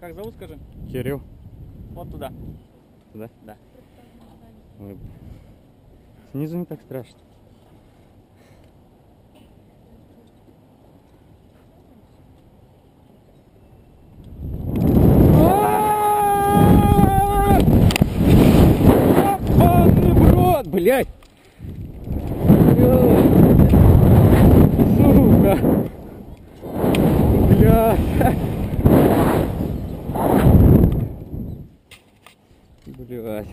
Как зовут, скажи? Кирилл. Вот туда. Туда? Да. Ой. Снизу не так страшно. Блять! Сука! Блять! Блять!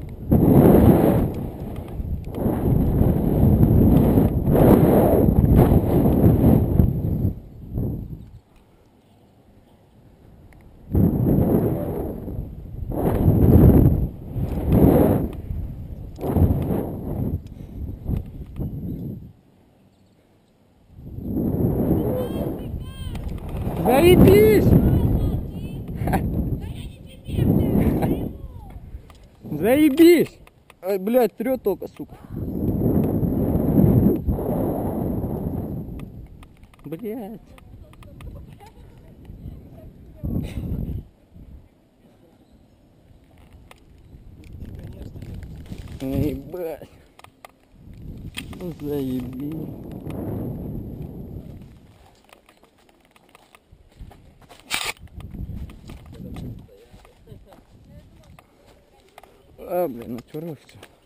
Заебись! Заебись! Ай, блядь, трёт только, сука. Блядь. Ебать. Ну, заебись. А, блин, натюрал все.